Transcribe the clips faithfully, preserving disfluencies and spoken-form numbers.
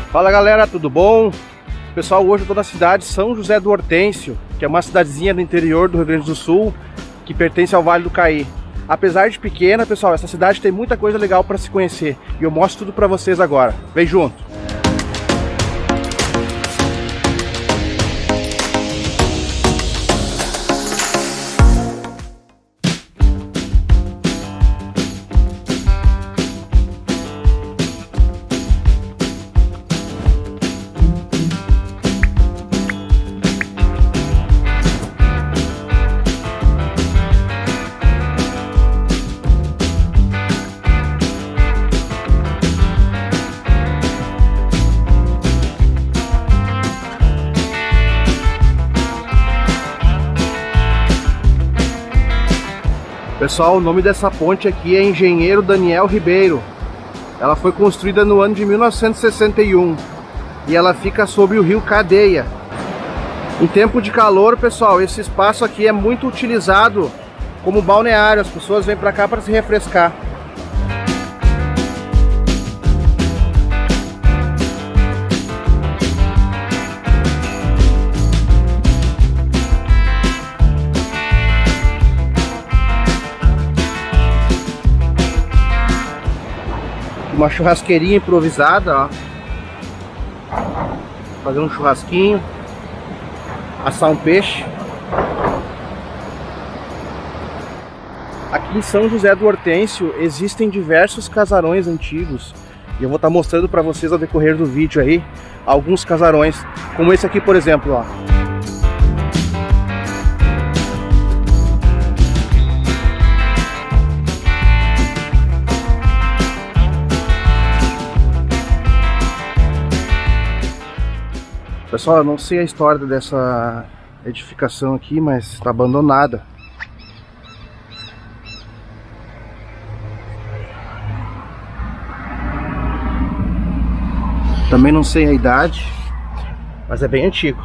Fala galera, tudo bom? Pessoal, hoje eu estou na cidade de São José do Hortêncio, que é uma cidadezinha do interior do Rio Grande do Sul, que pertence ao Vale do Caí. Apesar de pequena, pessoal, essa cidade tem muita coisa legal para se conhecer e eu mostro tudo para vocês agora. Vem junto! Pessoal, o nome dessa ponte aqui é Engenheiro Daniel Ribeiro. Ela foi construída no ano de mil novecentos e sessenta e um e ela fica sobre o rio Cadeia. Em tempo de calor, pessoal, esse espaço aqui é muito utilizado como balneário. As pessoas vêm para cá para se refrescar. Uma churrasqueirinha improvisada, ó. Fazer um churrasquinho, assar um peixe. Aqui em São José do Hortêncio existem diversos casarões antigos e eu vou estar mostrando para vocês ao decorrer do vídeo aí alguns casarões, como esse aqui, por exemplo, ó. Pessoal, eu não sei a história dessa edificação aqui, mas está abandonada. Também não sei a idade, mas é bem antigo.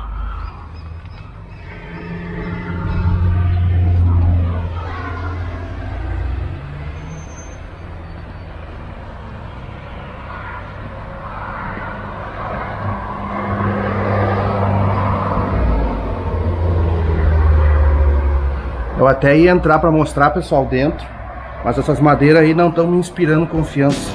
Eu até ia entrar para mostrar, pessoal, dentro, mas essas madeiras aí não estão me inspirando confiança.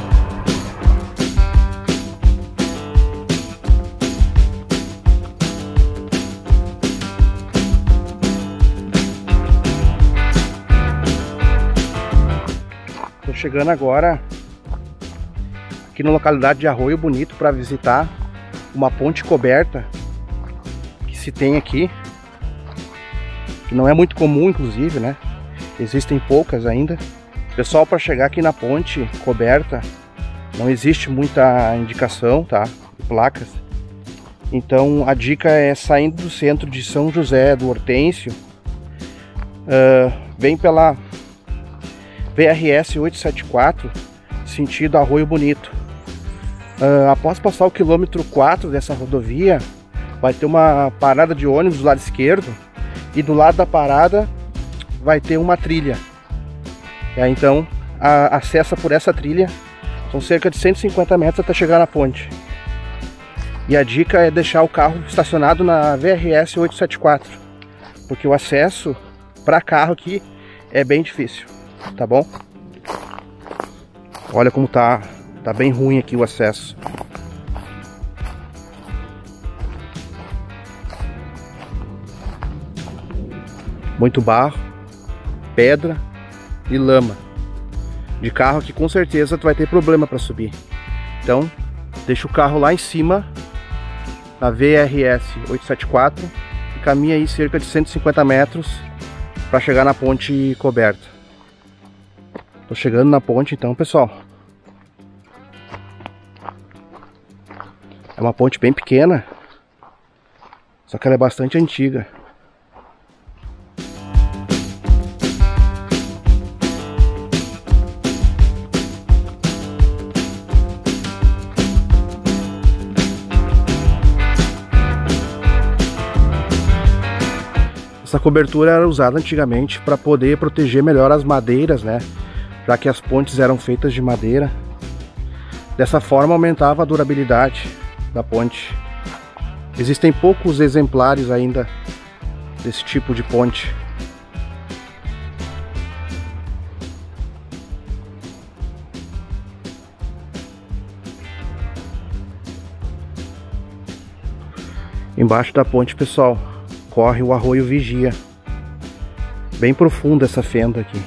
Estou chegando agora aqui na localidade de Arroio Bonito para visitar uma ponte coberta que se tem aqui. Que não é muito comum, inclusive, né? Existem poucas ainda. Pessoal, para chegar aqui na ponte coberta, não existe muita indicação, tá? De placas. Então, a dica é saindo do centro de São José do Hortêncio, uh, vem pela V R S oitocentos e setenta e quatro, sentido Arroio Bonito. Uh, após passar o quilômetro quatro dessa rodovia, vai ter uma parada de ônibus do lado esquerdo. E do lado da parada vai ter uma trilha. E aí, então a, acessa por essa trilha. São cerca de cento e cinquenta metros até chegar na ponte. E a dica é deixar o carro estacionado na V R S oitocentos e setenta e quatro, porque o acesso para carro aqui é bem difícil, tá bom? Olha como tá, tá bem ruim aqui o acesso. Muito barro, pedra e lama. De carro que com certeza tu vai ter problema para subir. Então, deixa o carro lá em cima, na V R S oitocentos e setenta e quatro, e caminha aí cerca de cento e cinquenta metros para chegar na ponte coberta. Tô chegando na ponte então, pessoal. É uma ponte bem pequena, só que ela é bastante antiga. Essa cobertura era usada antigamente para poder proteger melhor as madeiras, né? Já que as pontes eram feitas de madeira. Dessa forma aumentava a durabilidade da ponte. Existem poucos exemplares ainda desse tipo de ponte. Embaixo da ponte, pessoal, corre o Arroio Vigia. Bem profunda essa fenda aqui.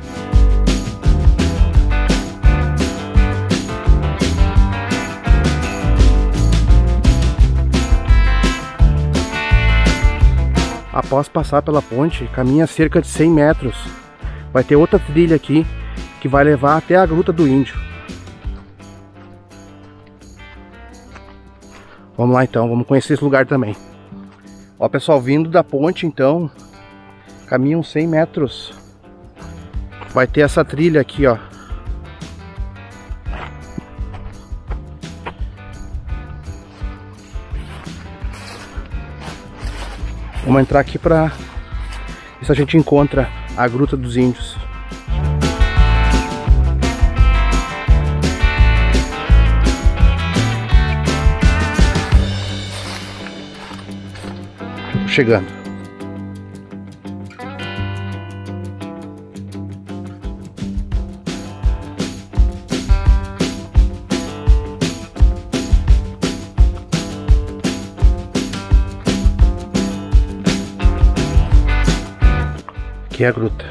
Após passar pela ponte, caminha cerca de cem metros. Vai ter outra trilha aqui que vai levar até a Gruta do Índio. Vamos lá então, vamos conhecer esse lugar também. Ó, pessoal, vindo da ponte então, caminham cem metros. Vai ter essa trilha aqui, ó. Vamos entrar aqui para ver se a gente encontra a Gruta dos Índios. Chegando. Aqui é a gruta.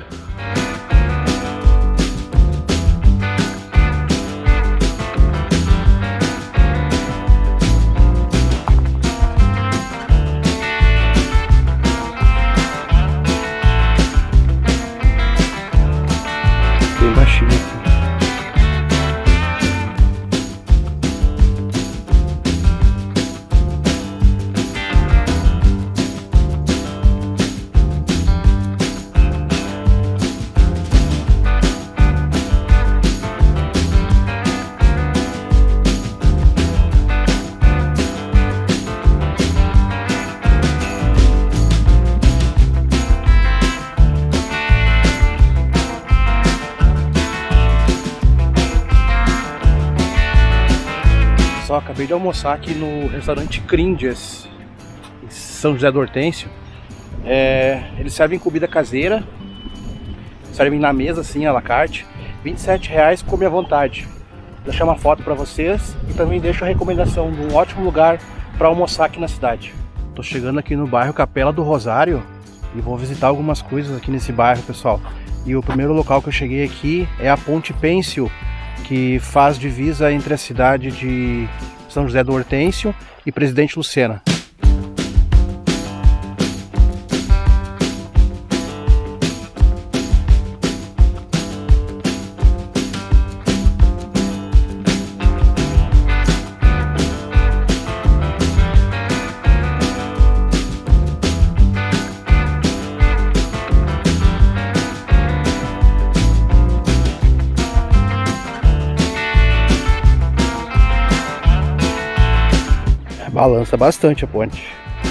Bem baixinho aqui. Só acabei de almoçar aqui no restaurante Crindias, em São José do Hortêncio. É, eles servem comida caseira, servem na mesa assim, à la carte. vinte e sete reais, come à vontade. Vou deixar uma foto para vocês e também deixo a recomendação de um ótimo lugar para almoçar aqui na cidade. Tô chegando aqui no bairro Capela do Rosário e vou visitar algumas coisas aqui nesse bairro, pessoal. E o primeiro local que eu cheguei aqui é a Ponte Pêncil, que faz divisa entre a cidade de São José do Hortêncio e Presidente Lucena. Balança bastante a ponte.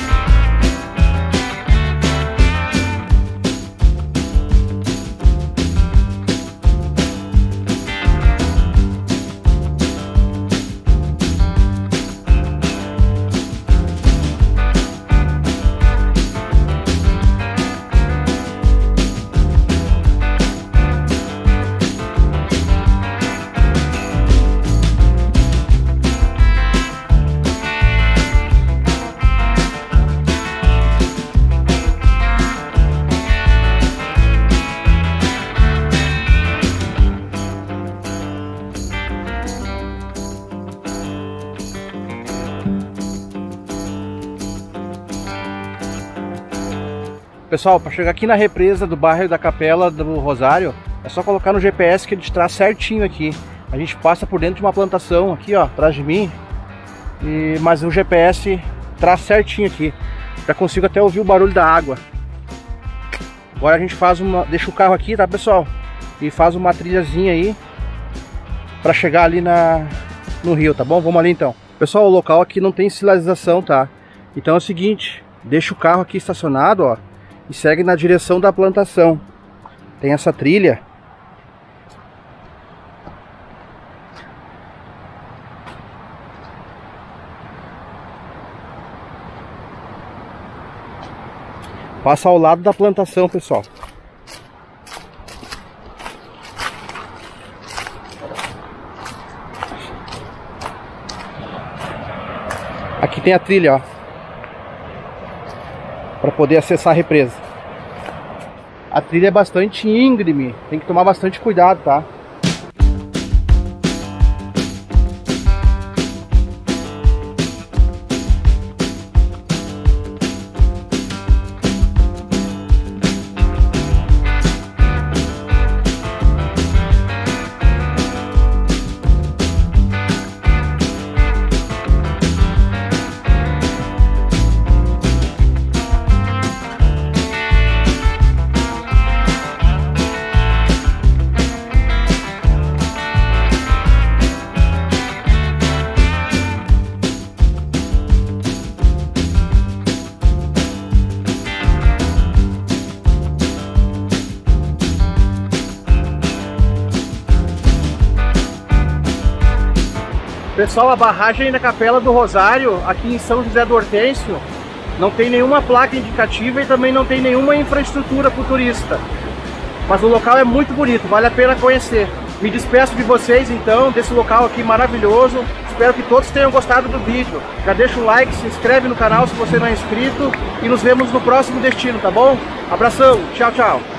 Pessoal, para chegar aqui na represa do bairro da Capela do Rosário, é só colocar no G P S que ele te traz certinho aqui. A gente passa por dentro de uma plantação aqui, ó, atrás de mim. E, mas o G P S traz certinho aqui. Já consigo até ouvir o barulho da água. Agora a gente faz uma, deixa o carro aqui, tá, pessoal? E faz uma trilhazinha aí para chegar ali na, no rio, tá bom? Vamos ali então. Pessoal, o local aqui não tem sinalização, tá? Então é o seguinte, deixa o carro aqui estacionado, ó, e segue na direção da plantação. Tem essa trilha. Passa ao lado da plantação, pessoal. Aqui tem a trilha, ó, para poder acessar a represa. A trilha é bastante íngreme, tem que tomar bastante cuidado, tá? Pessoal, a barragem da Capela do Rosário, aqui em São José do Hortêncio, não tem nenhuma placa indicativa e também não tem nenhuma infraestrutura para o turista. Mas o local é muito bonito, vale a pena conhecer. Me despeço de vocês então, desse local aqui maravilhoso. Espero que todos tenham gostado do vídeo. Já deixa um like, se inscreve no canal se você não é inscrito e nos vemos no próximo destino, tá bom? Abração, tchau, tchau!